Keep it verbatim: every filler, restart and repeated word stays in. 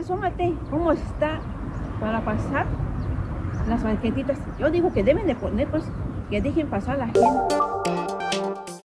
asómate, ¿cómo está para pasar las banquetitas? Yo digo que deben de poner, pues, que dejen pasar a la gente.